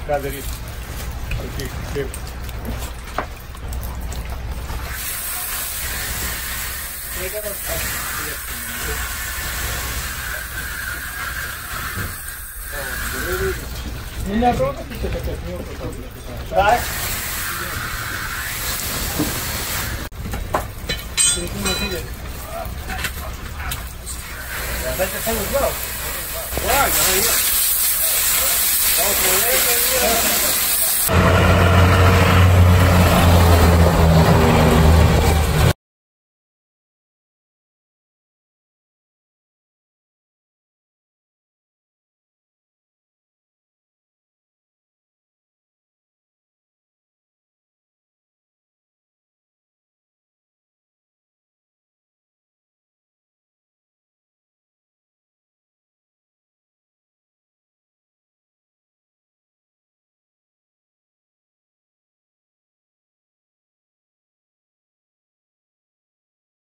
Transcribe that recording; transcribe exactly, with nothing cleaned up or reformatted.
ką daryti. Ar kaip, kaip. Nu, neatrodo, kad čia tokia milka problema. Tak? Reikime matyti. Bet čia savo žinau. Va, gerai. Gal tu reikia.